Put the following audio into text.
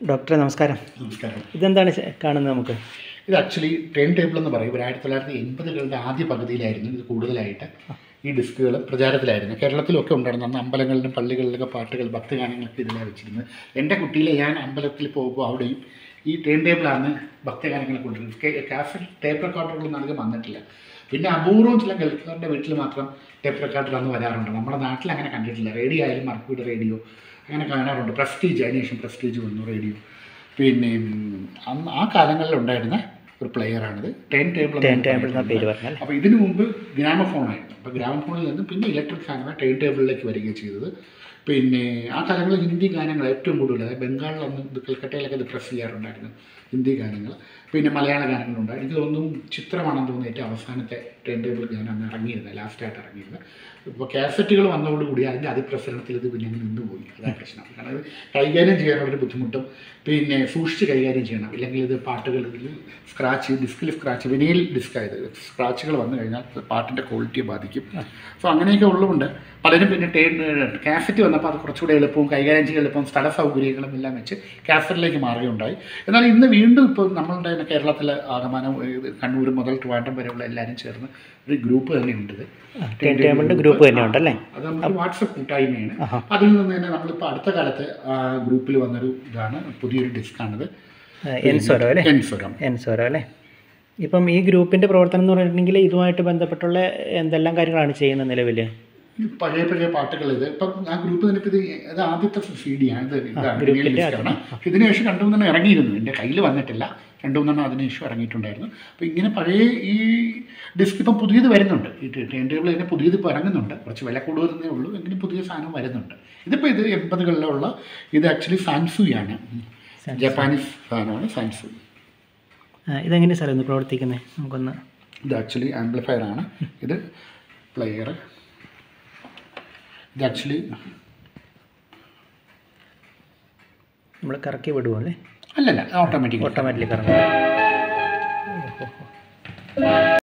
ഡോക്ടറെ നമസ്കാരം. നമസ്കാരം. ഇതെന്താണ് കാണുന്നത്? നമുക്ക് ഇത് ആക്ച്വലി ടേൺ ടേബിൾ എന്ന് പറയും. 1980കളുടെ ആദ്യ പകുതിയിലായിരുന്നു ഇത് കൂടുതലായിട്ട് ഈ ഡിസ്കുകൾ പ്രചാരത്തിലായിരുന്നു. കേരളത്തിലൊക്കെ ഉണ്ടായിരുന്നു. അന്ന് അമ്പലങ്ങളിലും പള്ളികളിലൊക്കെ പാട്ടുകൾ ഭക്തഗാനങ്ങളൊക്കെ ഇതിലാണ് വെച്ചിരുന്നത്. എൻ്റെ കുട്ടിയിലെ ഞാൻ അമ്പലത്തിൽ പോകുമ്പോൾ അവിടെയും ഈ ടേൺ ടേബിളാണ് ഭക്തഗാനങ്ങളെ കൊണ്ടുവരുന്നത്. കാസറ്റ് ടേപ്പ് റെക്കോർഡറുകളൊന്നും അധികം വന്നിട്ടില്ല. പിന്നെ അപൂർവം ചില ഗൾഫുകാരുടെ വീട്ടിൽ മാത്രം ടേപ്പ് റെക്കോർഡർ അന്ന് വരാറുണ്ട്. നമ്മുടെ നാട്ടിൽ അങ്ങനെ കണ്ടിട്ടില്ല. റേഡിയോ ആയാലും മർക്കൂടെ റേഡിയോ അങ്ങനെ കാണാറുണ്ട്. പ്രസ്റ്റീജ്, അതിനുശേഷം പ്രസ്റ്റീജ് വന്നു റേഡിയോ. പിന്നെ അന്ന് ആ കാലങ്ങളിലുണ്ടായിരുന്ന ഒരു പ്ലെയറാണിത്. ടേൺ ടേബിൾ എന്ന പേര് പറഞ്ഞാൽ. അപ്പോൾ ഇതിനു മുമ്പ് ഗ്രാമഫോണായിരുന്നു. അപ്പോൾ ഗ്രാമഫോണിൽ നിന്ന് പിന്നെ ഇലക്ട്രിക് സാധനം ടേൺ ടേബിളിലേക്ക് വരികയും ചെയ്തത്. പിന്നെ ആ കാലങ്ങളിൽ ഹിന്ദി ഗാനങ്ങൾ ഏറ്റവും കൂടുതൽ, അതായത് ബംഗാളിലൊന്ന് ഇത് കൽക്കട്ടയിലൊക്കെ ഇത് പ്രസ് ചെയ്യാറുണ്ടായിരുന്നു ഹിന്ദി ഗാനങ്ങൾ. പിന്നെ മലയാള ഗാനങ്ങളുണ്ട്. എനിക്ക് തോന്നുന്നു ചിത്രമാണെന്ന് തോന്നുന്നു ഏറ്റവും അവസാനത്തെ ടേൺ ടേബിൾ ഗാനം അന്ന് ഇറങ്ങിയിരുന്നത്, ലാസ്റ്റായിട്ട് ഇറങ്ങിയിരുന്നത്. ഇപ്പോൾ കാസറ്റുകൾ വന്നതോടുകൂടി അതിൻ്റെ അതിപ്രസരണത്തിൽ ഇത് പിന്നെ നിന്നുപോയി. അതാണ് പ്രശ്നം. കാരണം ഇത് കൈകാര്യം ചെയ്യാനുള്ളൊരു ബുദ്ധിമുട്ടും പിന്നെ സൂക്ഷിച്ച് കൈകാര്യം ചെയ്യണം. ഇല്ലെങ്കിൽ ഇത് പാട്ടുകൾ ഇതിൽ സ്ക്രാച്ച്, ഡിസ്കിൽ സ്ക്രാച്ച്, വിനയിൽ ഡിസ്കായത് സ്ക്രാച്ചുകൾ വന്നു കഴിഞ്ഞാൽ പാട്ടിൻ്റെ ക്വാളിറ്റിയെ ബാധിക്കും. സോ അങ്ങനെയൊക്കെ ഉള്ളതുകൊണ്ട് പലരും പിന്നെ കാസറ്റ് വന്നപ്പോൾ അത് കുറച്ചുകൂടെ എളുപ്പവും കൈകാര്യം ചെയ്യാൻ എളുപ്പവും സ്ഥല സൗകര്യങ്ങളും എല്ലാം വെച്ച് കാസറ്റിലേക്ക് മാറുകയുണ്ടായി. എന്നാൽ ഇന്ന് വീണ്ടും ഇപ്പോൾ നമ്മളുടെ കേരളത്തിലെ ആകമാനം കണ്ണൂർ മുതൽ ട്രിവാൻഡ്രം വരെയുള്ള എല്ലാവരും ചേർന്ന് ഒരു ഗ്രൂപ്പ് തന്നെ ഉണ്ട്. ഗ്രൂപ്പ് തന്നെ ഉണ്ടല്ലേ? അത് നമുക്ക് വാട്സപ്പ് കൂട്ടായ്മയാണ്. അതിൽ നിന്ന് തന്നെ നമ്മളിപ്പോൾ അടുത്ത കാലത്ത് ആ ഗ്രൂപ്പിൽ വന്നൊരു ഇതാണ്, പുതിയൊരു ഡിസ്കാണിത്. എൻസോരോ അല്ലേ? ഇപ്പം ഈ ഗ്രൂപ്പിൻ്റെ പ്രവർത്തനം എന്ന് പറഞ്ഞിട്ടുണ്ടെങ്കിൽ ഇതുമായിട്ട് ബന്ധപ്പെട്ടുള്ള എന്തെല്ലാം കാര്യങ്ങളാണ് ചെയ്യുന്നത് നിലവിൽ? പഴയ പാട്ടുകൾ ഇത് ഇപ്പം ആ ഗ്രൂപ്പ് തന്നെ ഇത് ആദ്യത്തെ CD-യാണ്. ഇതിനു ശേഷം 2-3 ഇറങ്ങിയിരുന്നു. എൻ്റെ കയ്യിൽ വന്നിട്ടില്ല. 2-3 അതിനുശേഷം ഇറങ്ങിയിട്ടുണ്ടായിരുന്നു. അപ്പോൾ ഇങ്ങനെ പഴയ ഈ ഡിസ്ക് ഇപ്പം പുതിയത് വരുന്നുണ്ട്. ഈ ടേൺ ടേബിൾ തന്നെ പുതിയത് ഇപ്പോൾ ഇറങ്ങുന്നുണ്ട്. കുറച്ച് വില കൂടുതലേ ഉള്ളൂ, എങ്കിലും പുതിയ സാധനം വരുന്നുണ്ട്. ഇതിപ്പോൾ ഇത് 80കളിലുള്ള ഇത് ആക്ച്വലി സാൻസൂയാണ്, ജപ്പാനീസ് സാധനമാണ് സാൻസൂയി. ഇതെങ്ങനെ സാർ ഒന്ന് പ്രവർത്തിക്കുന്നത്? നമുക്കൊന്ന്. ഇത് ആക്ച്വലി ആംപ്ലിഫയർ ആണ്. ഇത് പ്ലെയർ. ഇത് ആക്ച്വലി നമ്മൾ കറക്കി വിടുമോ അല്ലേ? അല്ലല്ല, ഓട്ടോമാറ്റിക് കറങ്ങും.